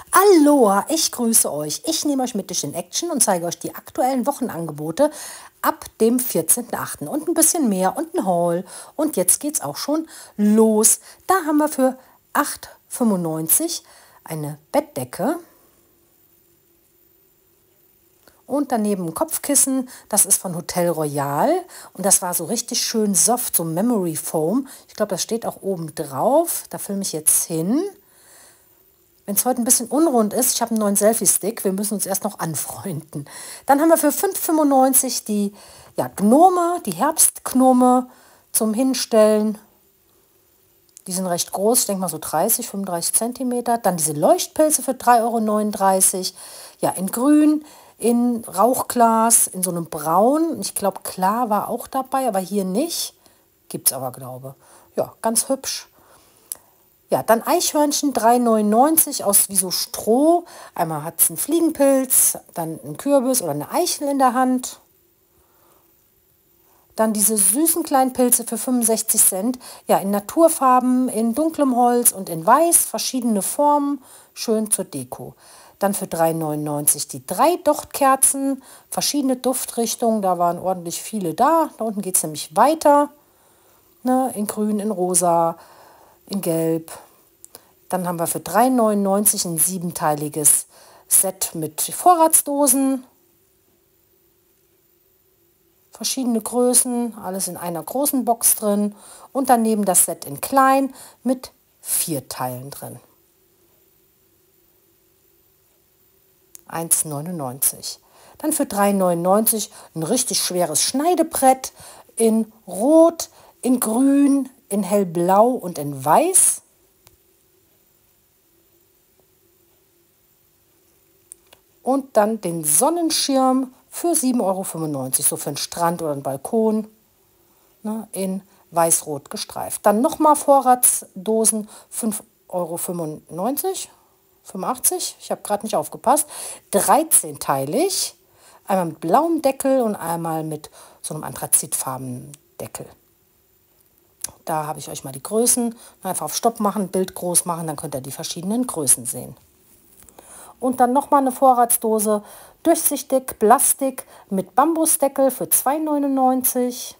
Aloha, ich grüße euch. Ich nehme euch mit durch den Action und zeige euch die aktuellen Wochenangebote ab dem 14.8. und ein bisschen mehr und ein Haul. Und jetzt geht's auch schon los. Da haben wir für 8,95 eine Bettdecke und daneben ein Kopfkissen. Das ist von Hotel Royal und das war so richtig schön soft, so Memory Foam. Ich glaube, das steht auch oben drauf. Da filme ich jetzt hin. Wenn es heute ein bisschen unrund ist, ich habe einen neuen Selfie-Stick, wir müssen uns erst noch anfreunden. Dann haben wir für 5,95 die Gnome, die Herbstgnome zum Hinstellen. Die sind recht groß, ich denke mal so 30, 35 Zentimeter. Dann diese Leuchtpilze für 3,39 €. Ja, in grün, in Rauchglas, in so einem Braun. Ich glaube, klar war auch dabei, aber hier nicht. Gibt es aber, glaube ich. Ja, ganz hübsch. Ja, dann Eichhörnchen 3,99 aus wie so Stroh. Einmal hat es einen Fliegenpilz, dann einen Kürbis oder eine Eichel in der Hand. Dann diese süßen kleinen Pilze für 65 Cent. Ja, in Naturfarben, in dunklem Holz und in Weiß, verschiedene Formen, schön zur Deko. Dann für 3,99 die 3 Dochtkerzen, verschiedene Duftrichtungen, da waren ordentlich viele da. Da unten geht es nämlich weiter, ne, in grün, in rosa, in gelb. Dann haben wir für 3,99 ein 7-teiliges Set mit Vorratsdosen. Verschiedene Größen, alles in einer großen Box drin. Und daneben das Set in klein mit 4 Teilen drin. 1,99. Dann für 3,99 ein richtig schweres Schneidebrett in Rot, in Grün, in Hellblau und in Weiß. Und dann den Sonnenschirm für 7,95 €, so für einen Strand oder einen Balkon, ne, in weiß-rot gestreift. Dann nochmal Vorratsdosen, 5,95 €, 85, ich habe gerade nicht aufgepasst, 13-teilig, einmal mit blauem Deckel und einmal mit so einem anthrazitfarbenen Deckel. Da habe ich euch mal die Größen, einfach auf Stopp machen, Bild groß machen, dann könnt ihr die verschiedenen Größen sehen. Und dann nochmal eine Vorratsdose, durchsichtig, Plastik mit Bambusdeckel für 2,99 €.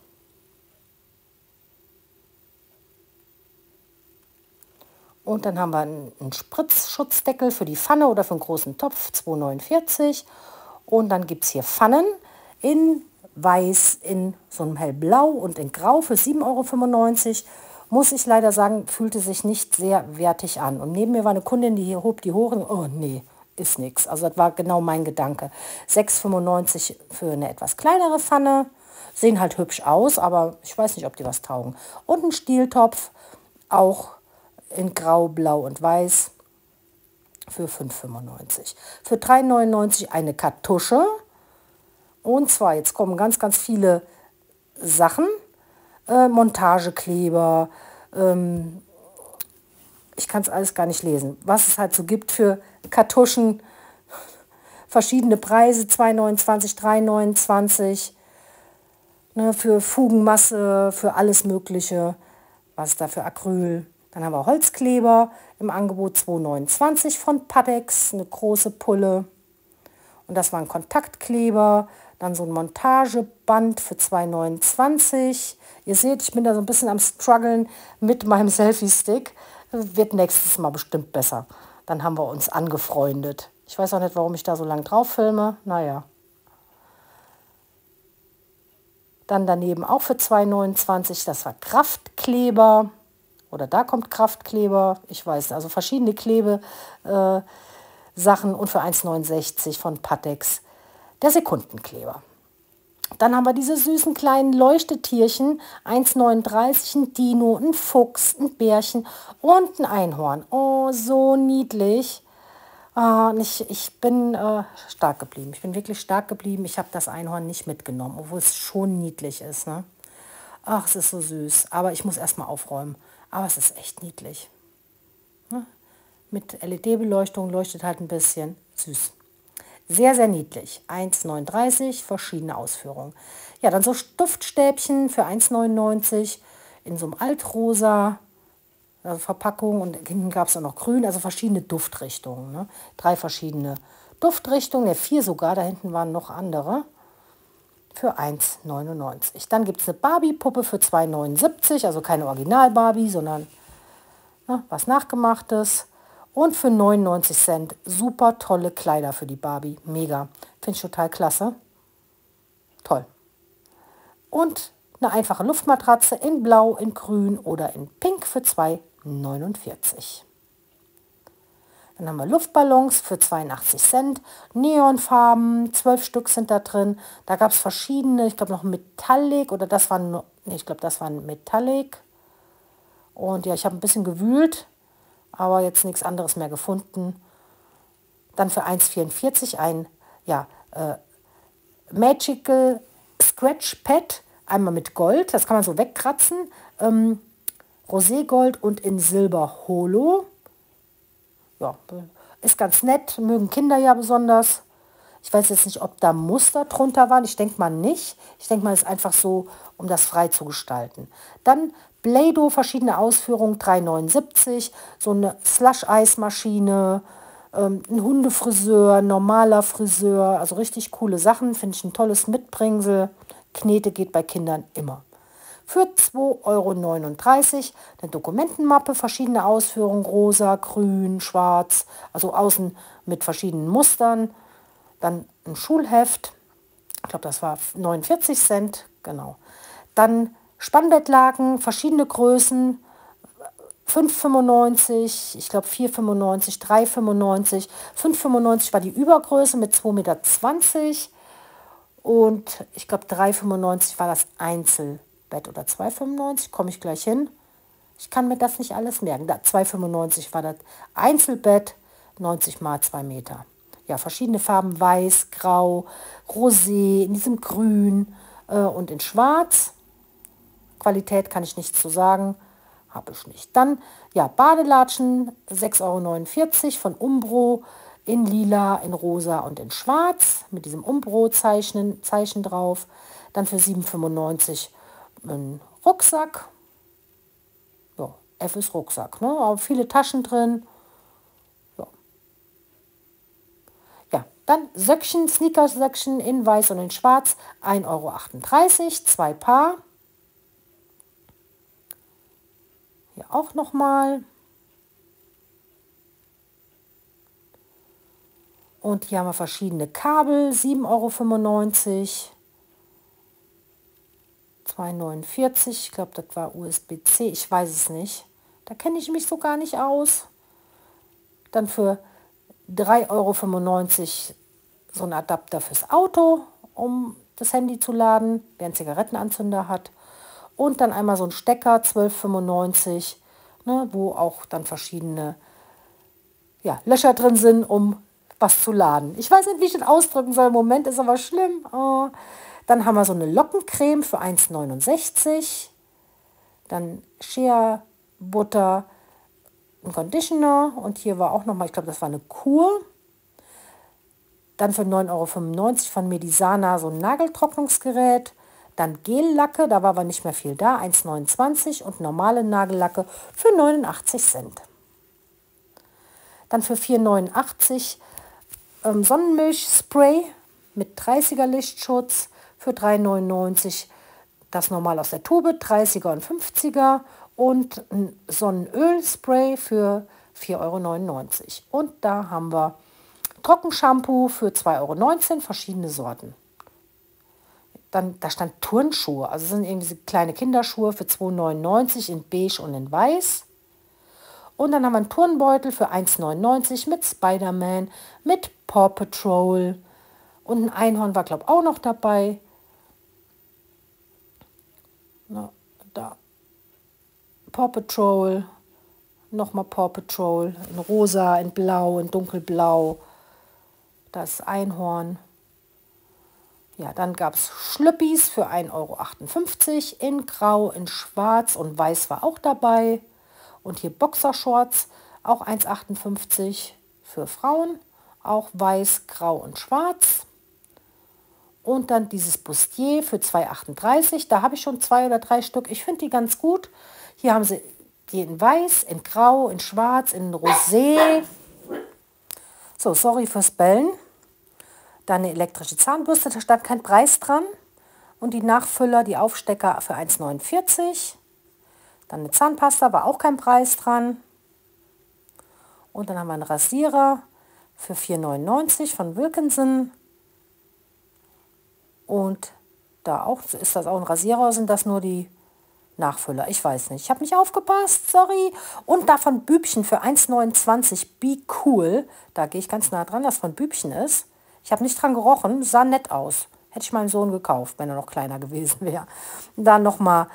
Und dann haben wir einen Spritzschutzdeckel für die Pfanne oder für einen großen Topf, 2,49 €. Und dann gibt es hier Pfannen in weiß, in so einem hellblau und in grau für 7,95 €. Muss ich leider sagen, fühlte sich nicht sehr wertig an. Und neben mir war eine Kundin, die hier hob die hoch und, oh nee, ist nichts. Also das war genau mein Gedanke. 6,95 € für eine etwas kleinere Pfanne. Sehen halt hübsch aus, aber ich weiß nicht, ob die was taugen. Und ein Stieltopf, auch in Grau, Blau und Weiß für 5,95 €. Für 3,99 € eine Kartusche. Und zwar, jetzt kommen ganz, ganz viele Sachen. Montagekleber. Ich kann es alles gar nicht lesen. Was es halt so gibt für Kartuschen. Verschiedene Preise, 2,29 €, 3,29 €. Ne, für Fugenmasse, für alles Mögliche. Was ist da für Acryl? Dann haben wir Holzkleber im Angebot 2,29 € von Pattex, eine große Pulle. Und das war ein Kontaktkleber. Dann so ein Montageband für 2,29 €. Ihr seht, ich bin da so ein bisschen am struggeln mit meinem Selfie-Stick. Wird nächstes Mal bestimmt besser. Dann haben wir uns angefreundet. Ich weiß auch nicht, warum ich da so lange drauf filme. Naja. Dann daneben auch für 2,29 €, das war Kraftkleber. Oder da kommt Kraftkleber. Ich weiß nicht, also verschiedene Klebesachen. Und für 1,69 € von Pattex der Sekundenkleber. Dann haben wir diese süßen kleinen Leuchtetierchen, 1,39 €, ein Dino, ein Fuchs, ein Bärchen und ein Einhorn. Oh, so niedlich. Ich bin stark geblieben. Ich bin wirklich stark geblieben. Ich habe das Einhorn nicht mitgenommen, obwohl es schon niedlich ist. Ne? Ach, es ist so süß. Aber ich muss erst mal aufräumen. Aber es ist echt niedlich. Ne? Mit LED-Beleuchtung leuchtet halt ein bisschen. Süß. Sehr, sehr niedlich. 1,39 €, verschiedene Ausführungen. Ja, dann so Duftstäbchen für 1,99 € in so einem Altrosa. also Verpackung, und hinten gab es auch noch grün, also verschiedene Duftrichtungen. Ne? 3 verschiedene Duftrichtungen, 4 sogar, da hinten waren noch andere, für 1,99. Dann gibt es eine Barbie-Puppe für 2,79, also keine Original-Barbie, sondern was Nachgemachtes. Und für 99 Cent super tolle Kleider für die Barbie. Mega. Finde ich total klasse. Toll. Und eine einfache Luftmatratze in Blau, in Grün oder in Pink für 2,49. Dann haben wir Luftballons für 82 Cent. Neonfarben, 12 Stück sind da drin. Da gab es verschiedene, ich glaube noch Metallic oder das waren, nee, ich glaube das waren Metallic. Und ja, ich habe ein bisschen gewühlt, aber jetzt nichts anderes mehr gefunden. Dann für 1,44 ein Magical Scratch Pad, einmal mit Gold, das kann man so wegkratzen. Roségold und in Silber Holo. Ja, ist ganz nett, mögen Kinder ja besonders. Ich weiß jetzt nicht, ob da Muster drunter waren. Ich denke mal nicht. Ich denke mal, es ist einfach so, um das frei zu gestalten. Dann Play-Doh, verschiedene Ausführungen, 3,79. So eine Slush-Eismaschine, ein Hundefriseur, normaler Friseur. Also richtig coole Sachen. Finde ich ein tolles Mitbringsel. Knete geht bei Kindern immer. Für 2,39 € eine Dokumentenmappe, verschiedene Ausführungen, rosa, grün, schwarz, also außen mit verschiedenen Mustern. Dann ein Schulheft, ich glaube, das war 49 Cent, genau. Dann Spannbettlaken, verschiedene Größen, 5,95, ich glaube 4,95, 3,95. 5,95 war die Übergröße mit 2,20 Meter und ich glaube 3,95 war das Einzelbett oder 2,95, komme ich gleich hin. Ich kann mir das nicht alles merken. 2,95 war das Einzelbett, 90 mal 2 Meter. Ja, verschiedene Farben, weiß, grau, rosé, in diesem grün und in schwarz. Qualität kann ich nichts zu sagen, habe ich nicht. Dann, ja, Badelatschen, 6,49 € von Umbro, in lila, in rosa und in schwarz, mit diesem Umbro-Zeichen drauf. Dann für 7,95 € ein Rucksack. Ja, F ist Rucksack, ne? Aber viele Taschen drin. Ja, dann Söckchen, Sneakers-Söckchen in weiß und in schwarz, 1,38 €, 2 Paar. Hier auch nochmal. Und hier haben wir verschiedene Kabel, 7,95 €, 2,49 €, ich glaube, das war USB-C, ich weiß es nicht. Da kenne ich mich so gar nicht aus. Dann für 3,95 € so ein Adapter fürs Auto, um das Handy zu laden, wer einen Zigarettenanzünder hat. Und dann einmal so ein Stecker, 12,95 €, ne, wo auch dann verschiedene Löcher drin sind, um was zu laden. Ich weiß nicht, wie ich das ausdrücken soll. Im Moment ist aber schlimm. Oh. Dann haben wir so eine Lockencreme für 1,69 €. Dann Shea Butter, ein Conditioner. Und hier war auch nochmal, ich glaube, das war eine Kur. Dann für 9,95 € von Medisana so ein Nageltrocknungsgerät. Dann Gellacke, da war aber nicht mehr viel da, 1,29 € und normale Nagellacke für 89 Cent. Dann für 4,89 € Sonnenmilchspray mit 30er Lichtschutz, für 3,99 € das normal aus der Tube, 30er und 50er und ein Sonnenölspray für 4,99 €. Und da haben wir Trockenshampoo für 2,19 €, verschiedene Sorten. Dann, da stand Turnschuhe, also das sind irgendwie kleine Kinderschuhe für 2,99 € in beige und in weiß. Und dann haben wir einen Turnbeutel für 1,99 € mit Spider-Man, mit Paw Patrol und ein Einhorn war, glaube ich, auch noch dabei. Na, da. Paw Patrol, nochmal Paw Patrol in rosa, in blau, in dunkelblau. Das Einhorn. Ja, dann gab es Schlüppis für 1,58 € in grau, in schwarz und weiß war auch dabei. Und hier Boxershorts, auch 1,58 € für Frauen, auch weiß, grau und schwarz. Und dann dieses Bustier für 2,38 €. Da habe ich schon 2 oder 3 Stück. Ich finde die ganz gut. Hier haben sie Die in weiß, in grau, in schwarz, in rosé. So, sorry fürs Bellen. Dann eine elektrische Zahnbürste, da stand kein Preis dran. Und die Nachfüller, die Aufstecker für 1,49. Dann eine Zahnpasta, war auch kein Preis dran. Und dann haben wir einen Rasierer für 4,99 von Wilkinson. Und da auch, ist das auch ein Rasierer oder sind das nur die Nachfüller? Ich weiß nicht. Ich habe nicht aufgepasst, sorry. Und davon Bübchen für 1,29. Be Cool. Da gehe ich ganz nah dran, dass von Bübchen ist. Ich habe nicht dran gerochen, sah nett aus. Hätte ich meinem Sohn gekauft, wenn er noch kleiner gewesen wäre. Dann nochmal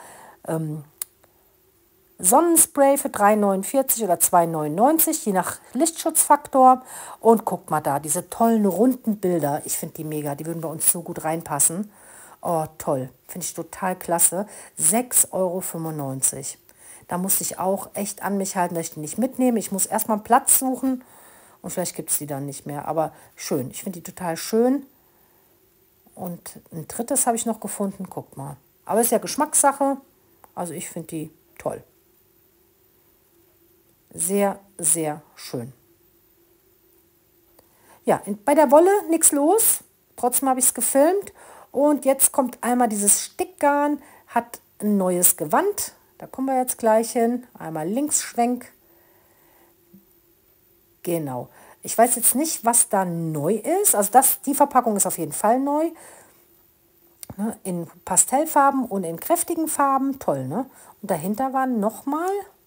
Sonnenspray für 3,49 oder 2,99, je nach Lichtschutzfaktor. Und guckt mal da, diese tollen runden Bilder. Ich finde die mega, die würden bei uns so gut reinpassen. Oh, toll. Finde ich total klasse. 6,95 €. Da musste ich auch echt an mich halten, dass ich die nicht mitnehme. Ich muss erstmal einen Platz suchen und vielleicht gibt es die dann nicht mehr. Aber schön, ich finde die total schön. Und ein drittes habe ich noch gefunden, guckt mal. Aber ist ja Geschmackssache. Also ich finde die toll. Sehr, sehr schön. Ja, bei der Wolle nichts los. Trotzdem habe ich es gefilmt. Und jetzt kommt einmal dieses Stickgarn, hat ein neues Gewand. Da kommen wir jetzt gleich hin. Einmal Linksschwenk. Genau. Ich weiß jetzt nicht, was da neu ist. Also die Verpackung ist auf jeden Fall neu. In Pastellfarben und in kräftigen Farben. Toll, ne? Und dahinter waren nochmal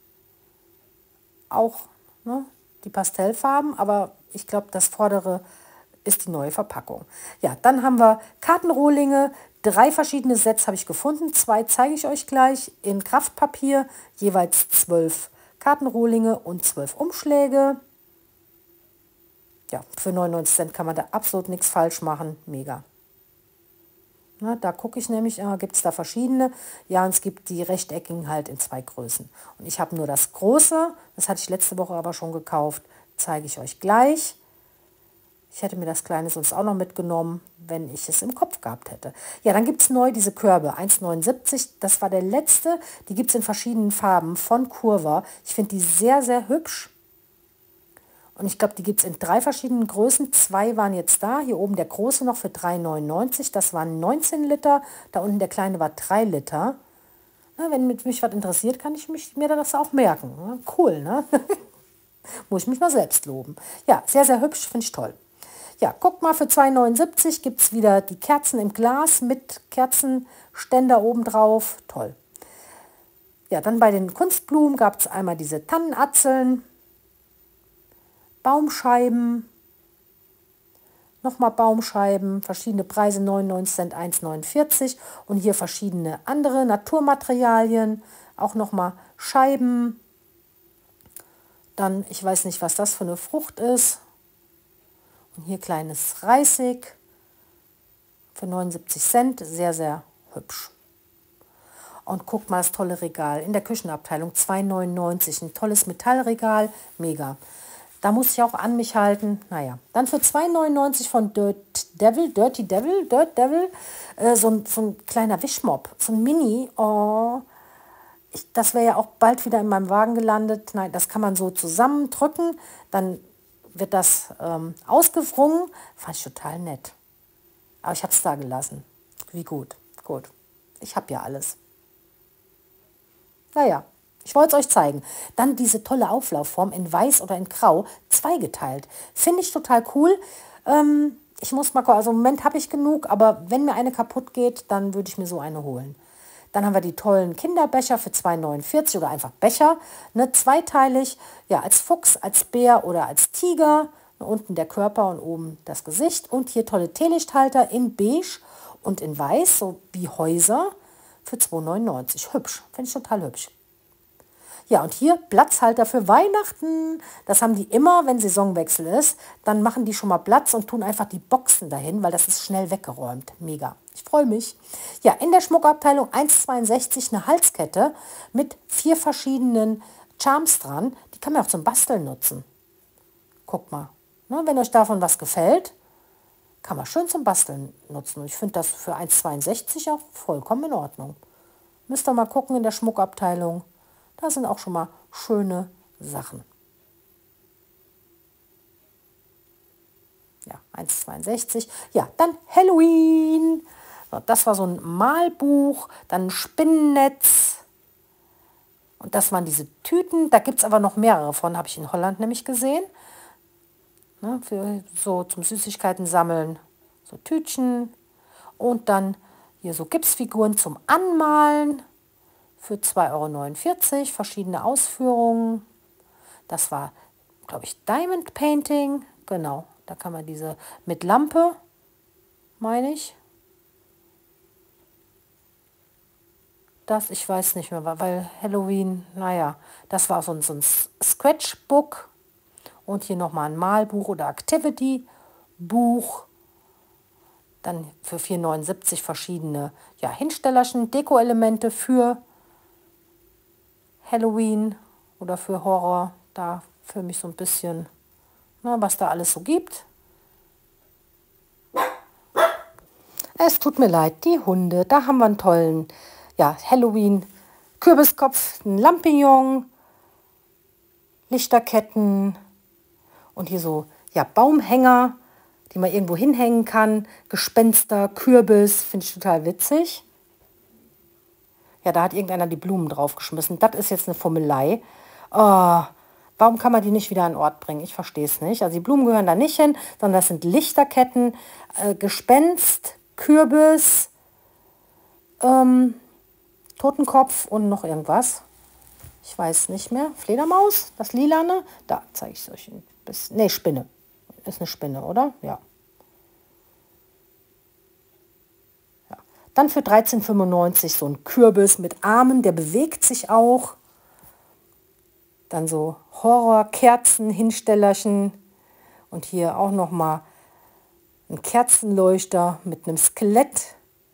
auch die Pastellfarben. Aber ich glaube, das vordere ist die neue Verpackung. Ja, dann haben wir Kartenrohlinge. 3 verschiedene Sets habe ich gefunden. 2 zeige ich euch gleich in Kraftpapier. Jeweils 12 Kartenrohlinge und 12 Umschläge. Ja, für 99 Cent kann man da absolut nichts falsch machen. Mega. Na, da gucke ich nämlich, gibt es da verschiedene. Ja, und es gibt die rechteckigen halt in 2 Größen. Und ich habe nur das große. Das hatte ich letzte Woche aber schon gekauft. Zeige ich euch gleich. Ich hätte mir das kleine sonst auch noch mitgenommen, wenn ich es im Kopf gehabt hätte. Ja, dann gibt es neu diese Körbe, 1,79. Das war der letzte. Die gibt es in verschiedenen Farben von Curva. Ich finde die sehr, sehr hübsch. Und ich glaube, die gibt es in 3 verschiedenen Größen. 2 waren jetzt da. Hier oben der große noch für 3,99. Das waren 19 Liter. Da unten der kleine war 3 Liter. Na, wenn mich was interessiert, kann ich mir das auch merken. Cool, ne? Muss ich mich mal selbst loben. Ja, sehr, sehr hübsch. Finde ich toll. Ja, guckt mal, für 2,79 gibt es wieder die Kerzen im Glas mit Kerzenständer obendrauf. Toll. Ja, dann bei den Kunstblumen gab es einmal diese Tannenatzeln, Baumscheiben, nochmal Baumscheiben, verschiedene Preise, 99 Cent, 1,49. Und hier verschiedene andere Naturmaterialien, auch nochmal Scheiben. Dann, ich weiß nicht, was das für eine Frucht ist. Und hier kleines Reisig für 79 Cent, sehr, sehr hübsch. Und guckt mal das tolle Regal in der Küchenabteilung, 2,99, ein tolles Metallregal, mega. Da muss ich auch an mich halten. Naja, dann für 2,99 von Dirty Devil, so ein kleiner Wischmopp, so ein Mini. Oh, das wäre ja auch bald wieder in meinem Wagen gelandet. Nein, das kann man so zusammendrücken, dann wird das ausgewrungen. Fand ich total nett. Aber ich habe es da gelassen. Wie gut. Gut. Ich habe ja alles. Naja, ich wollte es euch zeigen. Dann diese tolle Auflaufform in weiß oder in grau, zweigeteilt. Finde ich total cool. Ich muss mal gucken, also im Moment habe ich genug, aber wenn mir eine kaputt geht, dann würde ich mir so eine holen. Dann haben wir die tollen Kinderbecher für 2,49 oder einfach Becher, ne, zweiteilig, ja, als Fuchs, als Bär oder als Tiger. Unten der Körper und oben das Gesicht. Und hier tolle Teelichthalter in beige und in weiß, so wie Häuser, für 2,99. Hübsch, finde ich total hübsch. Ja, und hier Platzhalter für Weihnachten. Das haben die immer, wenn Saisonwechsel ist. Dann machen die schon mal Platz und tun einfach die Boxen dahin, weil das ist schnell weggeräumt. Mega. Ich freue mich. Ja, in der Schmuckabteilung 1,62 eine Halskette mit 4 verschiedenen Charms dran. Die kann man auch zum Basteln nutzen. Guckt mal. Ne, wenn euch davon was gefällt, kann man schön zum Basteln nutzen. Und ich finde das für 1,62 auch vollkommen in Ordnung. Müsst ihr mal gucken in der Schmuckabteilung. Da sind auch schon mal schöne Sachen. Ja, 1,62. Ja, dann Halloween. So, das war so ein Malbuch, dann ein Spinnennetz. Und das waren diese Tüten. Da gibt es aber noch mehrere von, habe ich in Holland nämlich gesehen. Ne, für so zum Süßigkeiten sammeln. So Tütchen. Und dann hier so Gipsfiguren zum Anmalen für 2,49 €. Verschiedene Ausführungen. Das war, glaube ich, Diamond Painting. Genau, da kann man diese mit Lampe, meine ich. Das, ich weiß nicht mehr, weil Halloween, naja, das war so ein Sketchbook. Und hier nochmal ein Malbuch oder Activity-Buch. Dann für 4,79 € verschiedene Hinstellerchen, Deko-Elemente für Halloween oder für Horror. Da für mich so ein bisschen, was da alles so gibt. Es tut mir leid, die Hunde, da haben wir einen tollen Halloween, Kürbiskopf, ein Lampignon, Lichterketten und hier so Baumhänger, die man irgendwo hinhängen kann. Gespenster, Kürbis, finde ich total witzig. Ja, da hat irgendeiner die Blumen draufgeschmissen. Das ist jetzt eine Fummelei. Oh, warum kann man die nicht wieder an den Ort bringen? Ich verstehe es nicht. Also die Blumen gehören da nicht hin, sondern das sind Lichterketten, Gespenst, Kürbis, Totenkopf und noch irgendwas. Ich weiß nicht mehr. Fledermaus, das Lilane. Da zeige ich es euch ein bisschen. Ne, Spinne. Ist eine Spinne, oder? Ja. Dann für 13,95 € so ein Kürbis mit Armen, der bewegt sich auch. Dann so Horrorkerzen, Hinstellerchen. Und hier auch nochmal ein Kerzenleuchter mit einem Skelett.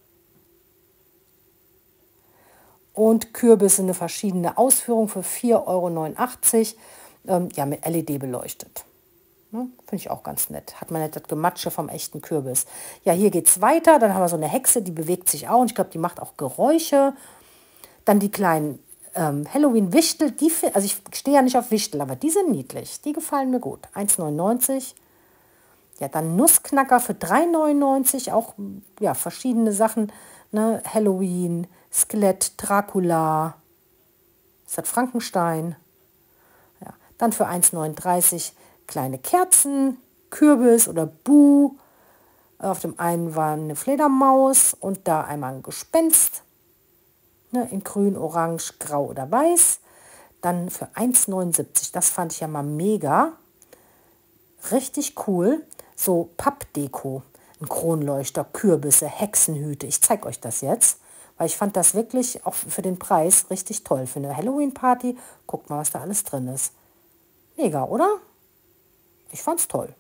Und Kürbisse, eine verschiedene Ausführung für 4,89 €, mit LED beleuchtet. Ne? Finde ich auch ganz nett. Hat man nicht das Gematsche vom echten Kürbis. Ja, hier geht es weiter. Dann haben wir so eine Hexe, die bewegt sich auch. Und ich glaube, die macht auch Geräusche. Dann die kleinen Halloween-Wichtel. Also ich stehe ja nicht auf Wichtel, aber die sind niedlich. Die gefallen mir gut. 1,99 €. Ja, dann Nussknacker für 3,99 €. Auch verschiedene Sachen. Ne? Halloween, Skelett, Dracula. Ist das Frankenstein? Ja. Dann für 1,39 € kleine Kerzen, Kürbis oder Bu. Auf dem einen war eine Fledermaus und da einmal ein Gespenst. Ne, in grün, orange, grau oder weiß. Dann für 1,79 €. Das fand ich ja mal mega. Richtig cool. So Pappdeko. Ein Kronleuchter, Kürbisse, Hexenhüte. Ich zeige euch das jetzt. Weil ich fand das wirklich auch für den Preis richtig toll. Für eine Halloween-Party. Guckt mal, was da alles drin ist. Mega, oder? Ich fand's toll.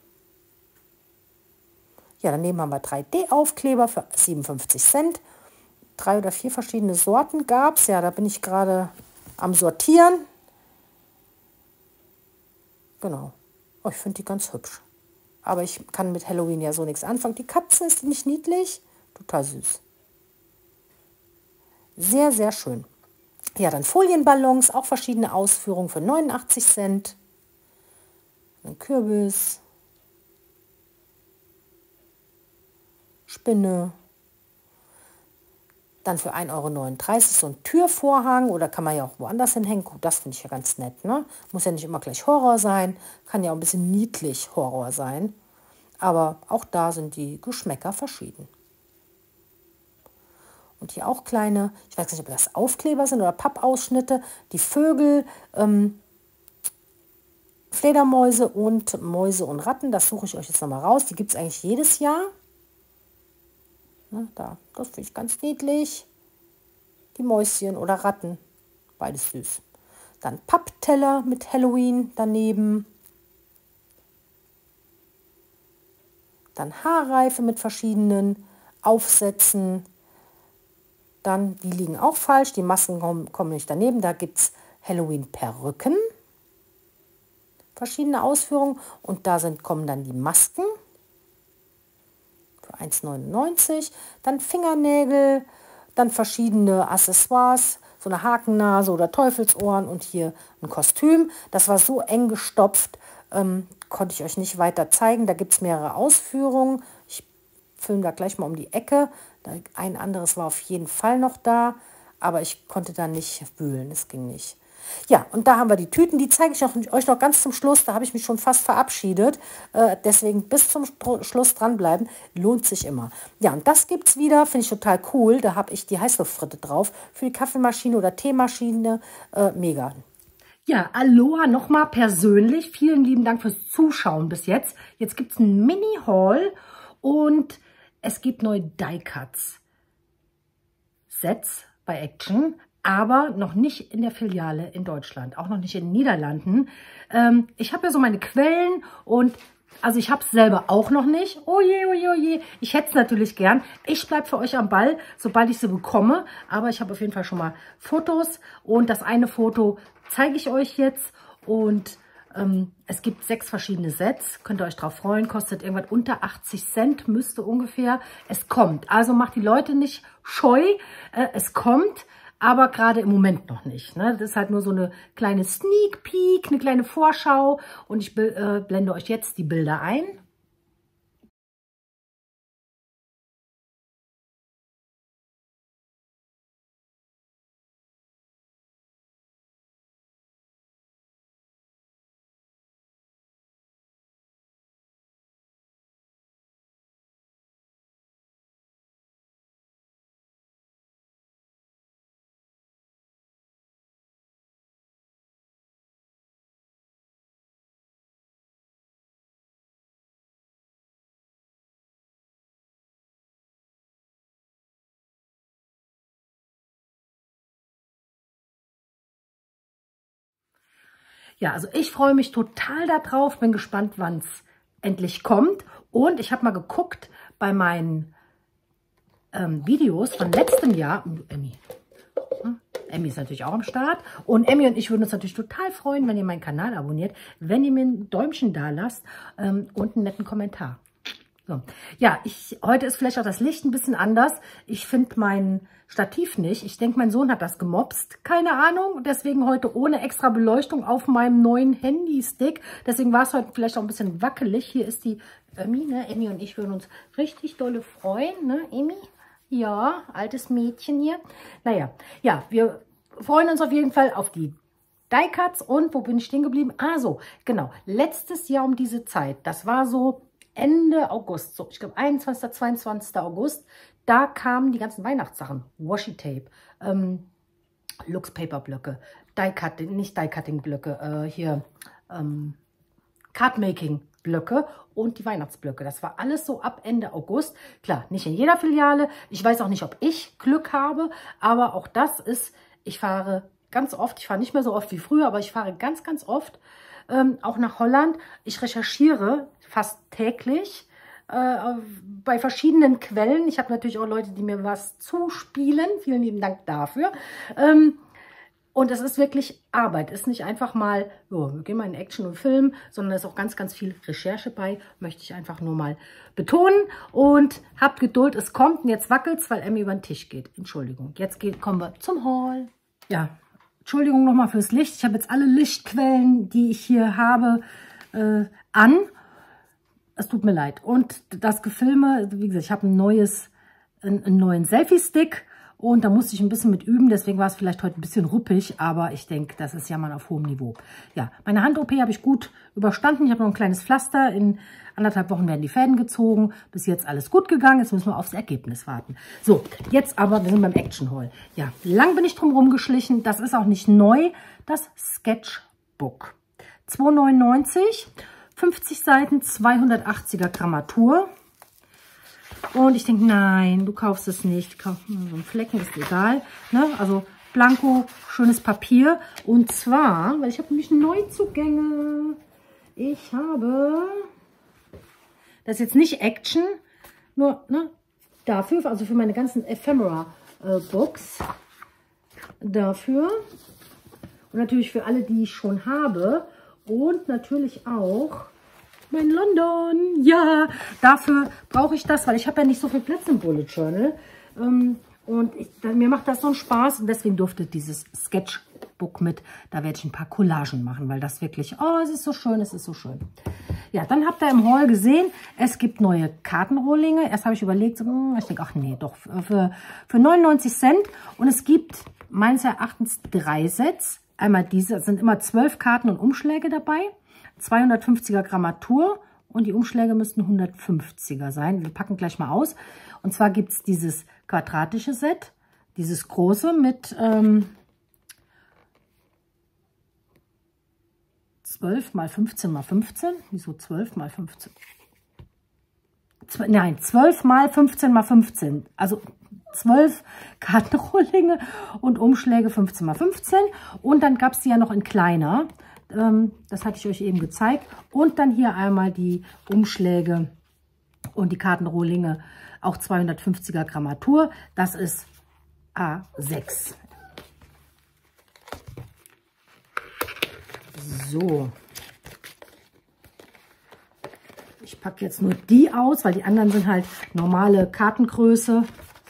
Ja, daneben haben wir 3D-Aufkleber für 57 Cent. 3 oder 4 verschiedene Sorten gab es. Ja, da bin ich gerade am Sortieren. Genau. Oh, ich finde die ganz hübsch. Aber ich kann mit Halloween ja so nichts anfangen. Die Katze ist nicht niedlich. Total süß. Sehr, sehr schön. Ja, dann Folienballons, auch verschiedene Ausführungen für 89 Cent. Ein Kürbis. Spinne. Dann für 1,39 € so ein Türvorhang oder kann man ja auch woanders hinhängen. Gut, das finde ich ja ganz nett. Ne? Muss ja nicht immer gleich Horror sein. Kann ja auch ein bisschen niedlich Horror sein. Aber auch da sind die Geschmäcker verschieden. Und hier auch kleine, ich weiß nicht, ob das Aufkleber sind oder Pappausschnitte. Die Vögel, Fledermäuse und Mäuse und Ratten. Das suche ich euch jetzt nochmal raus. Die gibt es eigentlich jedes Jahr. Das finde ich ganz niedlich. Die Mäuschen oder Ratten. Beides süß. Dann Pappteller mit Halloween daneben. Dann Haarreife mit verschiedenen Aufsätzen. Dann, die liegen auch falsch. Die Masken kommen nicht daneben. Da gibt es Halloween-Perücken. Verschiedene Ausführungen. Und da kommen dann die Masken. 1,99 €, dann Fingernägel, dann verschiedene Accessoires, so eine Hakennase oder Teufelsohren und hier ein Kostüm. Das war so eng gestopft, konnte ich euch nicht weiter zeigen. Da gibt es mehrere Ausführungen. Ich filme da gleich mal um die Ecke. Ein anderes war auf jeden Fall noch da, aber ich konnte da nicht wühlen, es ging nicht. Ja, und da haben wir die Tüten, die zeige ich euch noch ganz zum Schluss, da habe ich mich schon fast verabschiedet, deswegen bis zum Schluss dranbleiben, lohnt sich immer. Ja, und das gibt es wieder, finde ich total cool, da habe ich die Heißluftfritte drauf, für die Kaffeemaschine oder Teemaschine, mega. Ja, Aloha nochmal persönlich, vielen lieben Dank fürs Zuschauen bis jetzt. Jetzt gibt es einen Mini-Haul und es gibt neue Die-Cuts-Sets bei Action, aber noch nicht in der Filiale in Deutschland, auch noch nicht in den Niederlanden. Ich habe ja so meine Quellen und also ich habe es selber auch noch nicht. Oh je, oh je, oh je. Ich hätte es natürlich gern. Ich bleibe für euch am Ball, sobald ich sie bekomme. Aber ich habe auf jeden Fall schon mal Fotos und das eine Foto zeige ich euch jetzt und es gibt 6 verschiedene Sets, könnt ihr euch drauf freuen, kostet irgendwas unter 80 Cent, müsste ungefähr. Es kommt, also macht die Leute nicht scheu, es kommt, aber gerade im Moment noch nicht. Ne? Das ist halt nur so eine kleine Sneak Peek, eine kleine Vorschau und ich blende euch jetzt die Bilder ein. Ja, also ich freue mich total darauf, bin gespannt, wann es endlich kommt. Und ich habe mal geguckt bei meinen Videos von letztem Jahr. Emmy ist natürlich auch am Start. Und Emmy und ich würden uns natürlich total freuen, wenn ihr meinen Kanal abonniert, wenn ihr mir ein Däumchen da lasst und einen netten Kommentar. So. Ja, heute ist vielleicht auch das Licht ein bisschen anders. Ich finde mein Stativ nicht. Ich denke, mein Sohn hat das gemopst. Keine Ahnung. Deswegen heute ohne extra Beleuchtung auf meinem neuen Handystick. Deswegen war es heute vielleicht auch ein bisschen wackelig. Hier ist die Emmy, ne? Emmy und ich würden uns richtig dolle freuen, ne, Emmy? Ja, altes Mädchen hier. Naja, ja, wir freuen uns auf jeden Fall auf die Die-Cuts. Und wo bin ich stehen geblieben? Ah, so, genau. Letztes Jahr um diese Zeit, das war so Ende August, so ich glaube 21., 22. August, da kamen die ganzen Weihnachtssachen, Washi-Tape, Lux-Paper-Blöcke, nicht Die-Cutting-Blöcke, hier Card-Making-Blöcke und die Weihnachtsblöcke. Das war alles so ab Ende August. Klar, nicht in jeder Filiale. Ich weiß auch nicht, ob ich Glück habe, aber auch das ist, ich fahre ganz oft, ich fahre nicht mehr so oft wie früher, aber ich fahre ganz, ganz oft auch nach Holland. Ich recherchiere fast täglich bei verschiedenen Quellen. Ich habe natürlich auch Leute, die mir was zuspielen. Vielen lieben Dank dafür. Und es ist wirklich Arbeit. Es ist nicht einfach mal, so, wir gehen mal in Action und Film, sondern es ist auch ganz, ganz viel Recherche bei. Möchte ich einfach nur mal betonen. Und habt Geduld, es kommt. Und jetzt wackelt es, weil Emmy über den Tisch geht. Entschuldigung. Jetzt kommen wir zum Haul. Ja, Entschuldigung nochmal fürs Licht. Ich habe jetzt alle Lichtquellen, die ich hier habe, an. Es tut mir leid. Und das Gefilme, wie gesagt, ich habe einen neuen Selfie-Stick und da musste ich ein bisschen mit üben. Deswegen war es vielleicht heute ein bisschen ruppig, aber ich denke, das ist ja mal auf hohem Niveau. Ja, meine Hand-OP habe ich gut überstanden. Ich habe noch ein kleines Pflaster. In 1,5 Wochen werden die Fäden gezogen. Bis jetzt alles gut gegangen. Jetzt müssen wir aufs Ergebnis warten. So, jetzt aber, wir sind beim Action Haul. Ja, lang bin ich drum rumgeschlichen. Das ist auch nicht neu. Das Sketchbook. 2,99 €. 50 Seiten, 280er Grammatur. Und ich denke, nein, du kaufst es nicht. So ein Flecken ist egal. Ne? Also Blanko, schönes Papier. Und zwar, weil ich habe nämlich Neuzugänge. Ich habe, das ist jetzt nicht Action, nur ne, dafür, also für meine ganzen Ephemera-Books. Dafür. Und natürlich für alle, die ich schon habe. Und natürlich auch mein London. Ja, dafür brauche ich das, weil ich habe ja nicht so viel Platz im Bullet Journal. Und mir macht das so einen Spaß und deswegen durfte dieses Sketchbook mit. Da werde ich ein paar Collagen machen, weil das wirklich, oh, es ist so schön, es ist so schön. Ja, dann habt ihr im Haul gesehen, es gibt neue Kartenrohlinge. Erst habe ich überlegt, ich denke, ach nee, doch, für 99 Cent. Und es gibt meines Erachtens 3 Sets. Einmal diese, es sind immer 12 Karten und Umschläge dabei. 250er Grammatur und die Umschläge müssten 150er sein. Wir packen gleich mal aus. Und zwar gibt es dieses quadratische Set, dieses große mit 12 mal 15 mal 15. Wieso 12 mal 15? Nein, 12 mal 15 mal 15. Also 12 Kartenrohlinge und Umschläge 15 mal 15. Und dann gab es die ja noch in kleiner. Das hatte ich euch eben gezeigt. Und dann hier einmal die Umschläge und die Kartenrohlinge, auch 250er Grammatur. Das ist A6. So. Ich packe jetzt nur die aus, weil die anderen sind halt normale Kartengröße.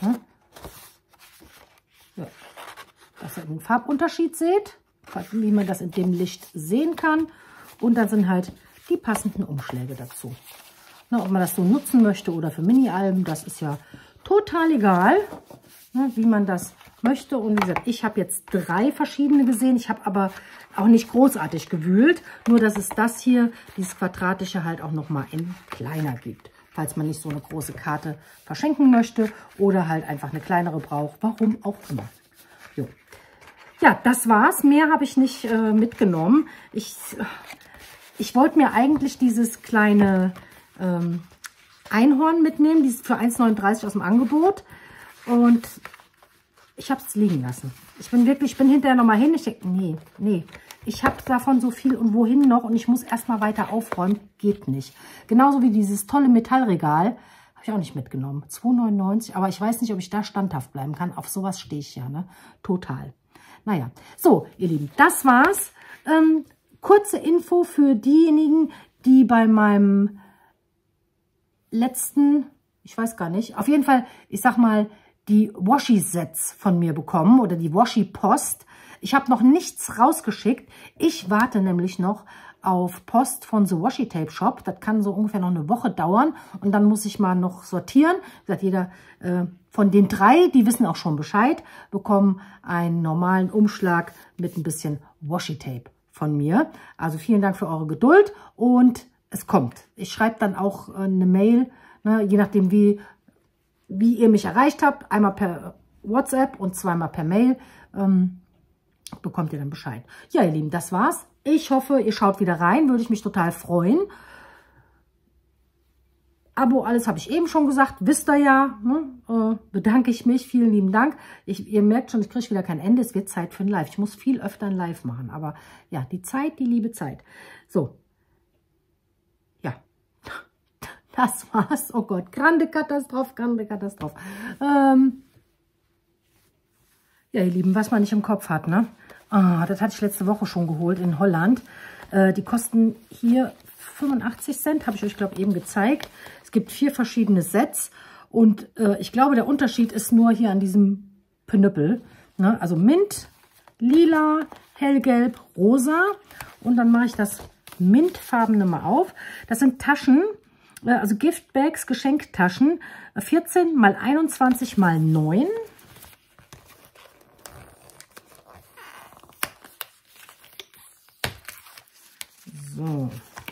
Ja. Dass ihr den Farbunterschied seht, wie man das in dem Licht sehen kann. Und dann sind halt die passenden Umschläge dazu. Ob man das so nutzen möchte oder für Mini-Alben, das ist ja total egal, wie man das möchte. Und wie gesagt, ich habe jetzt 3 verschiedene gesehen. Ich habe aber auch nicht großartig gewühlt. Nur, dass es das hier, dieses quadratische, halt auch nochmal in kleiner gibt. Falls man nicht so eine große Karte verschenken möchte oder halt einfach eine kleinere braucht. Warum auch immer. Jo. Ja, das war's. Mehr habe ich nicht mitgenommen. Ich wollte mir eigentlich dieses kleine Einhorn mitnehmen, dieses für 1,39 aus dem Angebot. Und ich habe es liegen lassen. Ich bin hinterher nochmal hin. Ich denke, nee, ich habe davon so viel und wohin noch und ich muss erstmal weiter aufräumen. Geht nicht. Genauso wie dieses tolle Metallregal. Habe ich auch nicht mitgenommen. 2,99. Aber ich weiß nicht, ob ich da standhaft bleiben kann. Auf sowas stehe ich ja, ne? Total. Naja, so, ihr Lieben, das war's. Kurze Info für diejenigen, die bei meinem letzten, ich weiß gar nicht, auf jeden Fall, ich sag mal, die Washi-Sets von mir bekommen oder die Washi-Post. Ich habe noch nichts rausgeschickt. Ich warte nämlich noch auf Post von The Washi Tape Shop. Das kann so ungefähr noch eine Woche dauern und dann muss ich mal noch sortieren. Wie gesagt, jeder von den 3, die wissen auch schon Bescheid, bekommen einen normalen Umschlag mit ein bisschen Washi Tape von mir. Also vielen Dank für eure Geduld und es kommt. Ich schreibe dann auch eine Mail, ne, je nachdem wie ihr mich erreicht habt. Einmal per WhatsApp und zweimal per Mail. Bekommt ihr dann Bescheid. Ja, ihr Lieben, das war's. Ich hoffe, ihr schaut wieder rein. Würde ich mich total freuen. Abo, alles habe ich eben schon gesagt. Wisst ihr ja. Ne? Bedanke ich mich. Vielen lieben Dank. Ihr merkt schon, ich kriege wieder kein Ende. Es wird Zeit für ein Live. Ich muss viel öfter ein Live machen. Aber ja, die Zeit, die liebe Zeit. So. Ja. Das war's. Oh Gott. Grande Katastrophe, grande Katastrophe. Ja, ihr Lieben, was man nicht im Kopf hat, ne? Das hatte ich letzte Woche schon geholt in Holland. Die kosten hier 85 Cent, habe ich euch, glaube ich, eben gezeigt. Es gibt 4 verschiedene Sets und ich glaube, der Unterschied ist nur hier an diesem Pinöppel. Ne? Also Mint, Lila, Hellgelb, Rosa und dann mache ich das Mintfarbene mal auf. Das sind Taschen, also Giftbags, Geschenktaschen, 14 mal 21 mal 9. So.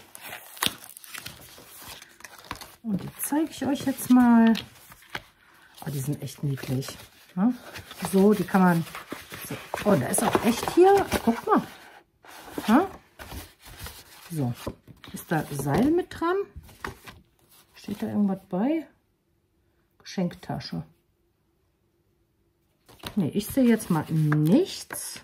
Und die zeige ich euch jetzt mal. Oh, die sind echt niedlich. Ja? So, die kann man... So. Oh, da ist auch echt hier... Guck mal. Ja? So. Ist da Seil mit dran? Steht da irgendwas bei? Geschenktasche. Nee, ich sehe jetzt mal nichts.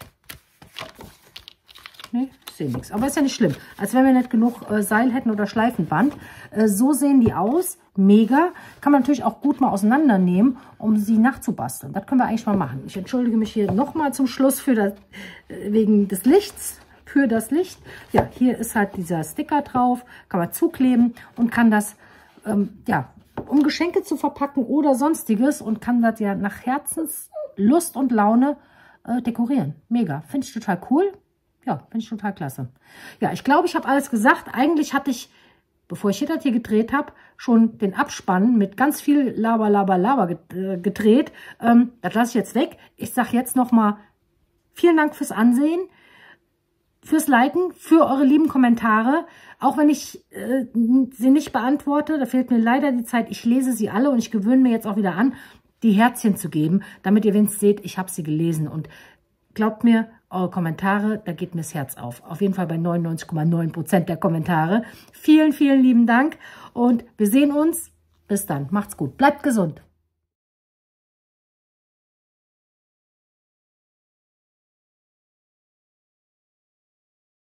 Nee, ich sehe nichts. Aber ist ja nicht schlimm. Als wenn wir nicht genug Seil hätten oder Schleifenband. So sehen die aus. Mega. Kann man natürlich auch gut mal auseinandernehmen, um sie nachzubasteln. Das können wir eigentlich mal machen. Ich entschuldige mich hier nochmal zum Schluss für das, wegen des Lichts. Für das Licht. Ja, hier ist halt dieser Sticker drauf. Kann man zukleben und kann das, ja, um Geschenke zu verpacken oder sonstiges und kann das ja nach Herzenslust und Laune dekorieren. Mega. Finde ich total cool. Ja, finde ich total klasse. Ja, ich glaube, ich habe alles gesagt. Eigentlich hatte ich, bevor ich das hier gedreht habe, schon den Abspann mit ganz viel Laber, Laber, Laber gedreht. Das lasse ich jetzt weg. Ich sage jetzt nochmal vielen Dank fürs Ansehen, fürs Liken, für eure lieben Kommentare. Auch wenn ich sie nicht beantworte, da fehlt mir leider die Zeit. Ich lese sie alle und ich gewöhne mir jetzt auch wieder an, die Herzchen zu geben, damit ihr wenigstens seht, ich habe sie gelesen. Und glaubt mir, eure Kommentare, da geht mir das Herz auf. Auf jeden Fall bei 99,9% der Kommentare. Vielen, vielen lieben Dank und wir sehen uns. Bis dann. Macht's gut. Bleibt gesund.